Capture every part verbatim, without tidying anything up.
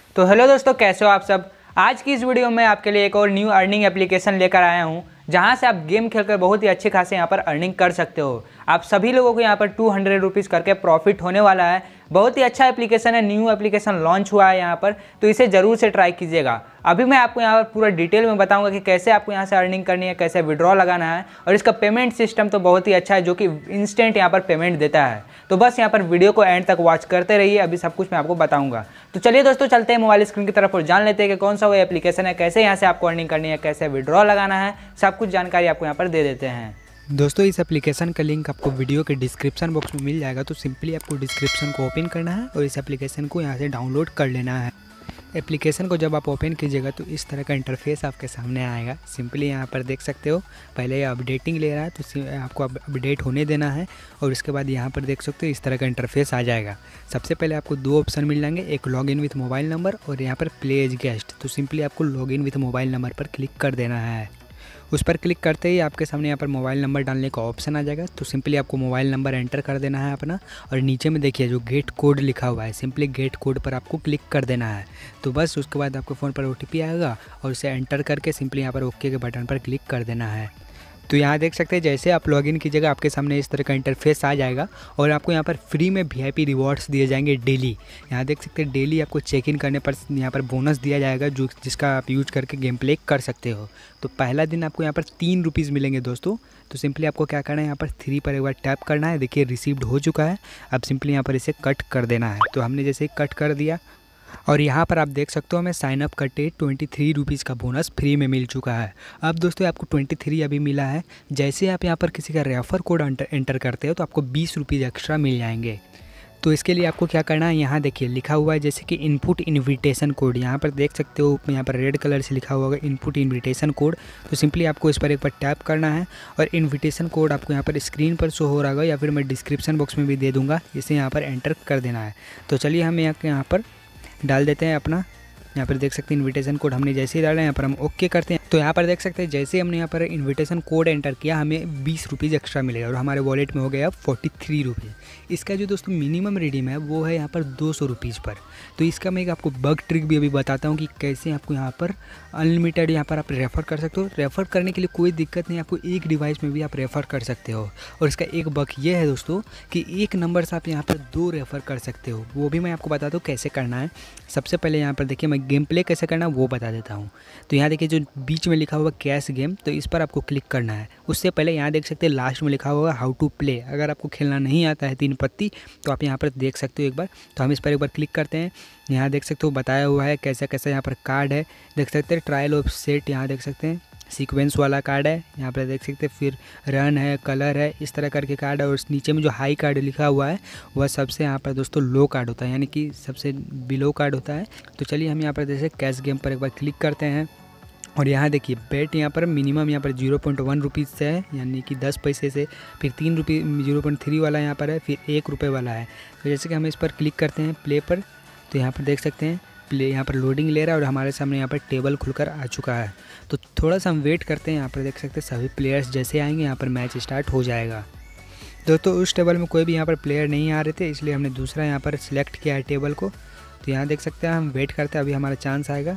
तो हेलो दोस्तों, कैसे हो आप सब। आज की इस वीडियो में आपके लिए एक और न्यू अर्निंग एप्लीकेशन लेकर आया हूं, जहां से आप गेम खेलकर बहुत ही अच्छे खासे यहां पर अर्निंग कर सकते हो। आप सभी लोगों को यहां पर टू हंड्रेड रुपीज़ करके प्रॉफिट होने वाला है। बहुत ही अच्छा एप्लीकेशन है, न्यू एप्लीकेशन लॉन्च हुआ है यहां पर, तो इसे ज़रूर से ट्राई कीजिएगा। अभी मैं आपको यहाँ पर पूरा डिटेल में बताऊंगा कि कैसे आपको यहाँ से अर्निंग करनी है, कैसे विड्रॉ लगाना है, और इसका पेमेंट सिस्टम तो बहुत ही अच्छा है, जो कि इंस्टेंट यहाँ पर पेमेंट देता है। तो बस यहाँ पर वीडियो को एंड तक वॉच करते रहिए, अभी सब कुछ मैं आपको बताऊंगा। तो चलिए दोस्तों, चलते हैं मोबाइल स्क्रीन की तरफ और जान लेते हैं कि कौन सा वो एप्लीकेशन है, कैसे यहाँ से आपको अर्निंग करनी है, कैसे विड्रॉ लगाना है, सब कुछ जानकारी आपको यहाँ पर दे देते हैं। दोस्तों, इस एप्लीकेशन का लिंक आपको वीडियो के डिस्क्रिप्शन बॉक्स में मिल जाएगा। तो सिंपली आपको डिस्क्रिप्शन को ओपन करना है और इस एप्लीकेशन को यहाँ से डाउनलोड कर लेना है। एप्लीकेशन को जब आप ओपन कीजिएगा तो इस तरह का इंटरफेस आपके सामने आएगा। सिंपली यहाँ पर देख सकते हो, पहले ये अपडेटिंग ले रहा है तो आपको अपडेट होने देना है, और उसके बाद यहाँ पर देख सकते हो इस तरह का इंटरफेस आ जाएगा। सबसे पहले आपको दो ऑप्शन मिल जाएंगे, एक लॉगिन विथ मोबाइल नंबर और यहाँ पर प्ले एज गेस्ट। तो सिंपली आपको लॉगिन विथ मोबाइल नंबर पर क्लिक कर देना है। उस पर क्लिक करते ही आपके सामने यहाँ पर मोबाइल नंबर डालने का ऑप्शन आ जाएगा। तो सिंपली आपको मोबाइल नंबर एंटर कर देना है अपना, और नीचे में देखिए जो गेट कोड लिखा हुआ है, सिंपली गेट कोड पर आपको क्लिक कर देना है। तो बस उसके बाद आपके फ़ोन पर ओ टी पी आएगा और उसे एंटर करके सिंपली यहाँ पर ओके के बटन पर क्लिक कर देना है। तो यहाँ देख सकते हैं जैसे आप लॉगिन कीजिएगा आपके सामने इस तरह का इंटरफेस आ जाएगा, और आपको यहाँ पर फ्री में वी आई पी रिवॉर्ड्स दिए जाएंगे डेली। यहाँ देख सकते हैं डेली आपको चेक इन करने पर यहाँ पर बोनस दिया जाएगा, जो जिसका आप यूज करके गेम प्ले कर सकते हो। तो पहला दिन आपको यहाँ पर तीन रुपीज़ मिलेंगे दोस्तों। तो सिंपली आपको क्या करना है, यहाँ पर थ्री पर एक बार टैप करना है। देखिए रिसीव्ड हो चुका है। अब सिंपली यहाँ पर इसे कट कर देना है। तो हमने जैसे कट कर दिया, और यहाँ पर आप देख सकते हो हमें साइन अप करते ट्वेंटी थ्री रुपीज़ का बोनस फ्री में मिल चुका है। अब दोस्तों आपको ट्वेंटी थ्री अभी मिला है। जैसे आप यहाँ पर किसी का रेफर कोड एंटर करते हो तो आपको बीस रुपीज़ एक्स्ट्रा मिल जाएंगे। तो इसके लिए आपको क्या करना है, यहाँ देखिए लिखा हुआ है जैसे कि इनपुट इनविटेशन कोड। यहाँ पर देख सकते हो, यहाँ पर रेड कलर से लिखा हुआ होगा इनपुट इनविटेशन कोड। तो सिंपली आपको इस पर एक बार टैप करना है, और इनविटेशन कोड आपको यहाँ पर स्क्रीन पर शो हो रहा होगा, या फिर मैं डिस्क्रिप्शन बॉक्स में भी दे दूँगा, इसे यहाँ पर एंटर कर देना है। तो चलिए हम यहाँ यहाँ पर डाल देते हैं अपना। यहाँ पर देख सकते हैं इनविटेशन कोड हमने जैसे ही डाला, यहाँ पर हम ओके करते हैं। तो यहाँ पर देख सकते हैं जैसे ही हमने यहाँ पर इनविटेशन कोड एंटर किया, हमें बीस रुपीज़ एक्स्ट्रा मिलेगा, और हमारे वॉलेट में हो गया फोर्टी थ्री रुपीज़। इसका जो दोस्तों मिनिमम रिडीम है वो है यहाँ पर दो सौ रुपीज़ पर। तो इसका मैं एक आपको बग ट्रिक भी अभी बताता हूँ कि कैसे आपको यहाँ पर अनलिमिटेड यहाँ पर आप रेफ़र कर सकते हो। रेफ़र करने के लिए कोई दिक्कत नहीं, आपको एक डिवाइस में भी आप रेफ़र कर सकते हो। और इसका एक बग ये है दोस्तों कि एक नंबर से आप यहाँ पर दो रेफ़र कर सकते हो। वो भी मैं आपको बताता हूँ कैसे करना है। सबसे पहले यहाँ पर देखिए मैं गेम प्ले कैसे करना है वो बता देता हूँ। तो यहाँ देखिए जो बीच में लिखा हुआ कैश गेम, तो इस पर आपको क्लिक करना है। उससे पहले यहाँ देख सकते हैं लास्ट में लिखा हुआ हाउ टू प्ले। अगर आपको खेलना नहीं आता है तीन पत्ती, तो आप यहाँ पर देख सकते हो एक बार। तो हम इस पर एक बार क्लिक करते हैं। यहाँ देख सकते हो बताया हुआ है कैसा कैसा यहाँ पर कार्ड है, देख सकते हैं ट्रायल ऑफ सेट, यहाँ देख सकते हैं सीक्वेंस वाला कार्ड है, यहाँ पर देख सकते हैं फिर रन है, कलर है, इस तरह करके कार्ड है। और नीचे में जो हाई कार्ड लिखा हुआ है वह सबसे यहाँ पर दोस्तों लो कार्ड होता है, यानी कि सबसे बिलो कार्ड होता है। तो चलिए हम यहाँ पर जैसे कैश गेम पर एक बार क्लिक करते हैं, और यहाँ देखिए बेट यहाँ पर मिनिमम यहाँ पर जीरो पॉइंट वन रुपीज़ से है, यानी कि दस पैसे से, फिर तीन रुपये जीरो पॉइंट थ्री वाला यहाँ पर है, फिर एक रुपये वाला है। तो जैसे कि हम इस पर क्लिक करते हैं प्ले पर, तो यहाँ पर देख सकते हैं प्ले यहाँ पर लोडिंग ले रहा है, और हमारे सामने यहाँ पर टेबल खुलकर आ चुका है। तो थोड़ा सा हम वेट करते हैं। यहाँ पर देख सकते हैं सभी प्लेयर्स जैसे आएंगे यहाँ पर मैच स्टार्ट हो जाएगा। दोस्तों उस टेबल में कोई भी यहाँ पर प्लेयर नहीं आ रहे थे, इसलिए हमने दूसरा यहाँ पर सिलेक्ट किया है टेबल को। तो यहाँ देख सकते हैं हम वेट करते हैं, अभी हमारा चांस आएगा।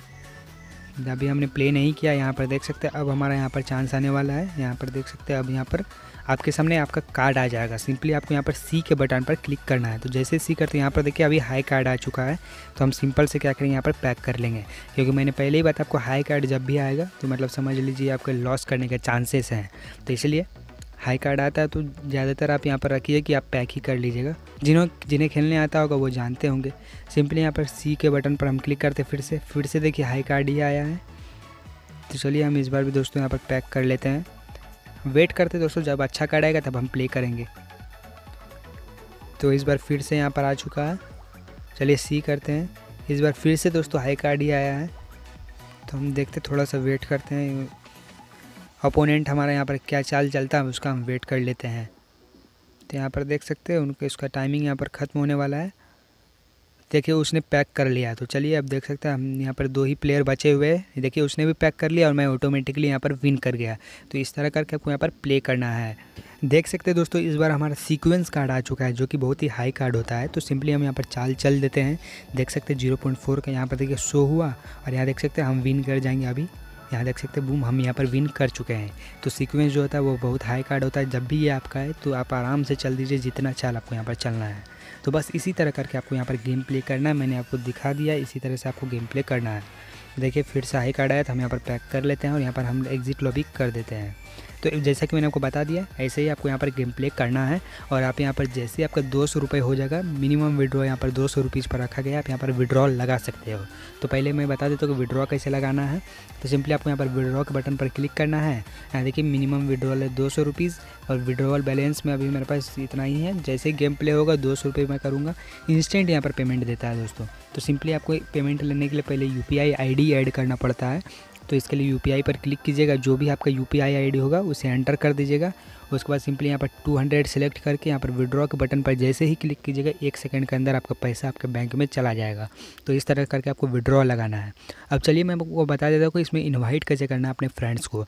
अभी हमने प्ले नहीं किया, यहाँ पर देख सकते हैं अब हमारा यहाँ पर चांस आने वाला है। यहाँ पर देख सकते हैं अब यहाँ पर आपके सामने आपका कार्ड आ जाएगा। सिंपली आपको यहाँ पर सी के बटन पर क्लिक करना है। तो जैसे सी करते हैं यहाँ पर देखिए अभी हाई कार्ड आ चुका है। तो हम सिंपल से क्या करेंगे, यहाँ पर पैक कर लेंगे, क्योंकि मैंने पहले ही बताया आपको हाई कार्ड जब भी आएगा तो मतलब समझ लीजिए आपके लॉस करने के चांसेस हैं। तो इसलिए हाई कार्ड आता है तो ज़्यादातर आप यहाँ पर रखिए कि आप पैक ही कर लीजिएगा। जिन्हों जिन्हें खेलने आता होगा वो जानते होंगे। सिंपली यहाँ पर सी के बटन पर हम क्लिक करते फिर से फिर से देखिए हाई कार्ड ही आया है। तो चलिए हम इस बार भी दोस्तों यहाँ पर पैक कर लेते हैं। वेट करते दोस्तों, जब अच्छा कार्ड आएगा तब हम प्ले करेंगे। तो इस बार फिर से यहाँ पर आ चुका है। चलिए सी करते हैं। इस बार फिर से दोस्तों हाई कार्ड ही आया है। तो हम देखते थोड़ा सा वेट करते हैं, अपोनेंट हमारा यहाँ पर क्या चाल चलता है उसका हम वेट कर लेते हैं। तो यहाँ पर देख सकते हैं उनके उसका टाइमिंग यहाँ पर ख़त्म होने वाला है। देखिए उसने पैक कर लिया। तो चलिए अब देख सकते हैं हम यहाँ पर दो ही प्लेयर बचे हुए हैं। देखिए उसने भी पैक कर लिया और मैं ऑटोमेटिकली यहाँ पर विन कर गया। तो इस तरह करके आपको यहाँ पर प्ले करना है। देख सकते हैं दोस्तों इस बार हमारा सीक्वेंस कार्ड आ चुका है जो कि बहुत ही हाई कार्ड होता है। तो सिंपली हम यहाँ पर चाल चल देते हैं। देख सकते हैं जीरो पॉइंट फोर का यहाँ पर देखिए शो हुआ और यहाँ देख सकते हैं हम विन कर जाएंगे। अभी यहाँ देख सकते हैं बूम, हम यहाँ पर विन कर चुके हैं। तो सीक्वेंस जो होता है वो बहुत हाई कार्ड होता है। जब भी ये आपका है तो आप आराम से चल दीजिए जितना चाल आपको यहाँ पर चलना है। तो बस इसी तरह करके आपको यहाँ पर गेम प्ले करना है। मैंने आपको दिखा दिया, इसी तरह से आपको गेम प्ले करना है। देखिए फिर से हाई कार्ड आया तो हम यहाँ पर पैक कर लेते हैं और यहाँ पर हम एग्जिट लॉबी कर देते हैं। तो जैसा कि मैंने आपको बता दिया ऐसे ही आपको यहाँ पर गेम प्ले करना है। और आप यहाँ पर जैसे आपका दो सौ रुपये हो जाएगा, मिनिमम विड्रॉ यहाँ पर दो सौ रुपीज़ पर रखा गया, आप यहाँ पर विड्रॉ लगा सकते हो। तो पहले मैं बता देता हूँ कि विड्रॉ कैसे लगाना है। तो सिंपली आपको यहाँ पर विड्रॉ के बटन पर क्लिक करना है। यहाँ देखिए मिनिमम विड्रॉल है दो सौ रुपीज़ और विड्रॉल बैलेंस में अभी मेरे पास इतना ही है। जैसे ही गेम प्ले होगा दो सौ रुपये मैं करूँगा, इंस्टेंट यहाँ पर पेमेंट देता है दोस्तों। तो सिंपली आपको पेमेंट लेने के लिए पहले U P I I D add करना पड़ता है। तो इसके लिए यू पी आई पर क्लिक कीजिएगा, जो भी आपका U P I I D होगा उसे एंटर कर दीजिएगा। उसके बाद सिंपली यहाँ पर टू हंड्रेड सेलेक्ट करके यहाँ पर विड्रॉ के बटन पर जैसे ही क्लिक कीजिएगा एक सेकंड के अंदर आपका पैसा आपके बैंक में चला जाएगा। तो इस तरह करके आपको विड्रॉ लगाना है। अब चलिए मैं आपको बता देता हूँ कि इसमें इन्वाइट कैसे करना है अपने फ्रेंड्स को।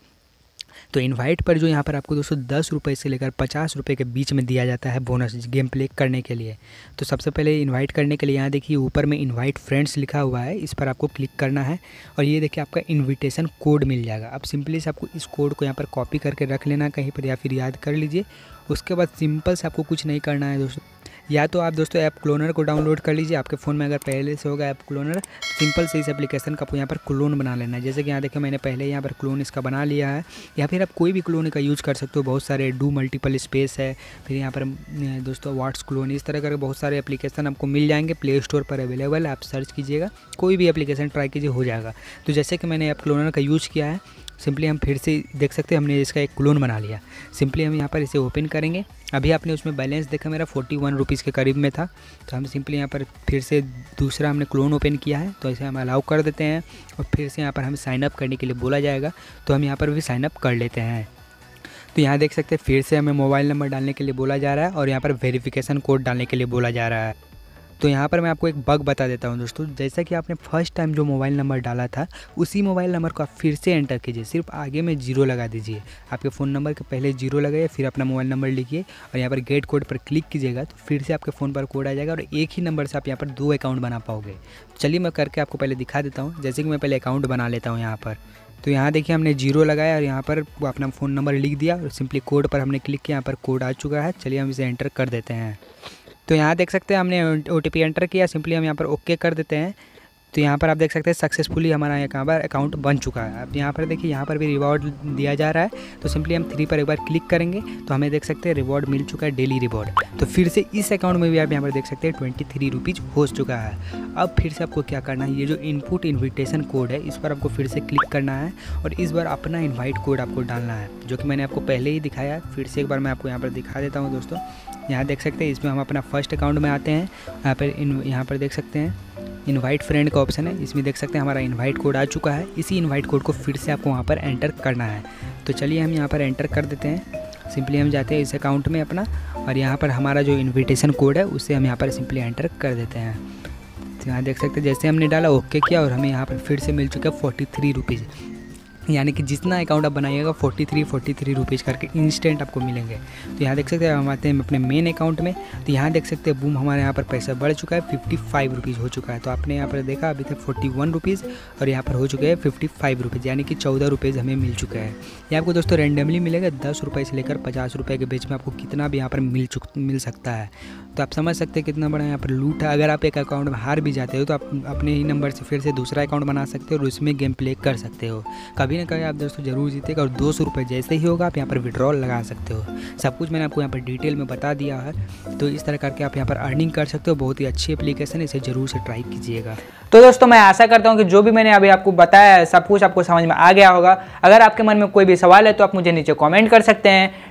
तो इनवाइट पर जो यहाँ पर आपको दोस्तों दस रुपये से लेकर पचास रुपये के बीच में दिया जाता है बोनस गेम प्ले करने के लिए। तो सबसे पहले इनवाइट करने के लिए यहाँ देखिए ऊपर में इनवाइट फ्रेंड्स लिखा हुआ है, इस पर आपको क्लिक करना है और ये देखिए आपका इनविटेशन कोड मिल जाएगा। अब सिंपली से आपको इस कोड को यहाँ पर कॉपी करके रख लेना कहीं पर या फिर याद कर लीजिए। उसके बाद सिंपल से आपको कुछ नहीं करना है दोस्तों, या तो आप दोस्तों ऐप क्लोनर को डाउनलोड कर लीजिए। आपके फ़ोन में अगर पहले से होगा ऐप क्लोनर, सिंपल से इस एप्लीकेशन का आपको यहाँ पर क्लोन बना लेना है। जैसे कि यहाँ देखिए मैंने पहले यहाँ पर क्लोन इसका बना लिया है, या फिर आप कोई भी क्लोन का यूज़ कर सकते हो। बहुत सारे डू मल्टीपल स्पेस है, फिर यहाँ पर दोस्तों वाट्स क्लोन, इस तरह के बहुत सारे एप्लीकेशन आपको मिल जाएंगे, प्ले स्टोर पर अवेलेबल है। आप सर्च कीजिएगा, कोई भी एप्लीकेशन ट्राई कीजिए, हो जाएगा। तो जैसे कि मैंने ऐप क्लोनर का यूज़ किया है, सिंपली हम फिर से देख सकते हैं हमने इसका एक क्लोन बना लिया। सिंपली हम यहाँ पर इसे ओपन करेंगे। अभी आपने उसमें बैलेंस देखा मेरा फोर्टी वन रुपीज़ के करीब में था। तो हम सिंपली यहाँ पर फिर से दूसरा हमने क्लोन ओपन किया है, तो इसे हम अलाउ कर देते हैं और फिर से यहाँ पर हमें साइन अप करने के लिए बोला जाएगा। तो हम यहाँ पर भी साइन अप कर लेते हैं। तो यहाँ देख सकते हैं फिर से हमें मोबाइल नंबर डालने के लिए बोला जा रहा है और यहाँ पर वेरिफिकेशन कोड डालने के लिए बोला जा रहा है। तो यहाँ पर मैं आपको एक बग बता देता हूँ दोस्तों। जैसा कि आपने फर्स्ट टाइम जो मोबाइल नंबर डाला था उसी मोबाइल नंबर को आप फिर से एंटर कीजिए, सिर्फ आगे में जीरो लगा दीजिए। आपके फ़ोन नंबर के पहले जीरो लगाइए, फिर अपना मोबाइल नंबर लिखिए और यहाँ पर गेट कोड पर क्लिक कीजिएगा तो फिर से आपके फ़ोन पर कोड आ जाएगा और एक ही नंबर से आप यहाँ पर दो अकाउंट बना पाओगे। चलिए मैं करके आपको पहले दिखा देता हूँ। जैसे कि मैं पहले अकाउंट बना लेता हूँ यहाँ पर। तो यहाँ देखिए हमने जीरो लगाया और यहाँ पर वो अपना फ़ोन नंबर लिख दिया और सिंपली कोड पर हमने क्लिक किया, यहाँ पर कोड आ चुका है। चलिए हम इसे एंटर कर देते हैं। तो यहाँ देख सकते हैं हमने ओ टी पी एंटर किया, सिंपली हम यहाँ पर ओके कर देते हैं। तो यहाँ पर आप देख सकते हैं सक्सेसफुली हमारा यहाँ पर अकाउंट बन चुका है। अब यहाँ पर देखिए यहाँ पर भी रिवॉर्ड दिया जा रहा है। तो सिंपली हम थ्री पर एक बार क्लिक करेंगे तो हमें देख सकते हैं रिवॉर्ड मिल चुका है, डेली रिवॉर्ड। तो फिर से इस अकाउंट में भी आप यहाँ पर देख सकते हैं ट्वेंटी थ्री रुपीज़ हो चुका है। अब फिर से आपको क्या करना है, ये जो इनपुट इन्विटेशन कोड है इस पर आपको फिर से क्लिक करना है और इस बार अपना इन्वाइट कोड आपको डालना है, जो कि मैंने आपको पहले ही दिखाया। फिर से एक बार मैं आपको यहाँ पर दिखा देता हूँ दोस्तों। यहाँ देख सकते हैं इसमें हम अपना फर्स्ट अकाउंट में आते हैं। यहाँ पर इन यहाँ पर देख सकते हैं इनवाइट फ्रेंड का ऑप्शन है, इसमें देख सकते हैं हमारा इनवाइट कोड आ चुका है। इसी इनवाइट कोड को फिर से आपको वहाँ पर एंटर करना है। तो चलिए हम यहाँ पर एंटर कर देते हैं। सिंपली हम जाते हैं इस अकाउंट में अपना और यहाँ पर हमारा जो इनविटेशन कोड है उसे हम यहाँ पर सिंपली एंटर कर देते हैं। तो यहाँ देख सकते हैं जैसे हमने डाला ओके किया और हमें यहाँ पर फिर से मिल चुका है फोर्टी थ्री रुपीज़, यानी कि जितना अकाउंट आप बनाइएगा forty three forty three rupees करके इंस्टेंट आपको मिलेंगे। तो यहाँ देख सकते हैं हम आते हैं अपने मेन अकाउंट में। तो यहाँ देख सकते हैं बूम हमारे यहाँ पर पैसा बढ़ चुका है, फिफ्टी फाइव रुपीज़ हो चुका है। तो आपने यहाँ पर देखा अभी तक फोर्टी वन रुपीज़ और यहाँ पर हो चुके हैं फिफ्टी फाइव रुपीज़, यानी कि चौदह रुपीज़ हमें मिल चुका है। ये आपको दोस्तों रैंडमली मिलेगा, दस रुपये से लेकर पचास रुपये के बीच में आपको कितना भी यहाँ पर मिल चुक मिल सकता है। तो आप समझ सकते हैं कितना बड़ा यहाँ पर लूट है। अगर आप एक अकाउंट में हार भी जाते हो तो आप अपने ही नंबर से फिर से दूसरा अकाउंट बना सकते हो और उसमें गेम प्ले कर सकते हो। कभी ना कभी आप दोस्तों जरूर जीतेगा और दो सौ रुपये जैसे ही होगा आप यहाँ पर विड्रॉल लगा सकते हो। सब कुछ मैंने आपको यहाँ पर डिटेल में बता दिया है। तो इस तरह करके आप यहाँ पर अर्निंग कर सकते हो। बहुत ही अच्छी एप्लीकेशन है, इसे जरूर से ट्राई कीजिएगा। तो दोस्तों मैं आशा करता हूँ कि जो भी मैंने अभी आपको बताया है सब कुछ आपको समझ में आ गया होगा। अगर आपके मन में कोई भी सवाल है तो आप मुझे नीचे कमेंट कर सकते हैं।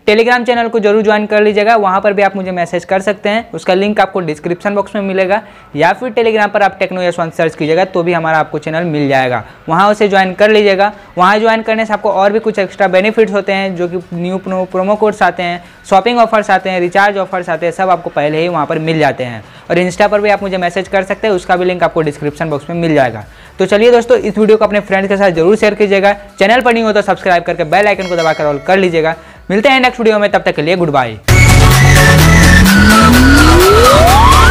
टेलीग्राम चैनल को जरूर ज्वाइन कर लीजिएगा, वहाँ पर भी आप मुझे मैसेज कर सकते हैं, उसका लिंक आपको डिस्क्रिप्शन बॉक्स में मिलेगा, या फिर टेलीग्राम पर आप टेक्नो यशवंत सर्च कीजिएगा तो भी हमारा आपको चैनल मिल जाएगा, वहाँ उसे ज्वाइन कर लीजिएगा। वहाँ ज्वाइन करने से आपको और भी कुछ एक्स्ट्रा बेनिफिट्स होते हैं, जो कि न्यू प्रोमो कोड्स आते हैं, शॉपिंग ऑफर्स आते हैं, रिचार्ज ऑफर्स आते हैं, सब आपको पहले ही वहाँ पर मिल जाते हैं। और इंस्टा पर भी आप मुझे मैसेज कर सकते हैं, उसका भी लिंक आपको डिस्क्रिप्शन बॉक्स में मिल जाएगा। तो चलिए दोस्तों, इस वीडियो को अपने फ्रेंड्स के साथ जरूर शेयर कीजिएगा, चैनल पर नहीं हो तो सब्सक्राइब करके बेल आइकन को दबाकर ऑल कर लीजिएगा। मिलते हैं नेक्स्ट वीडियो में, तब तक के लिए गुड बाय।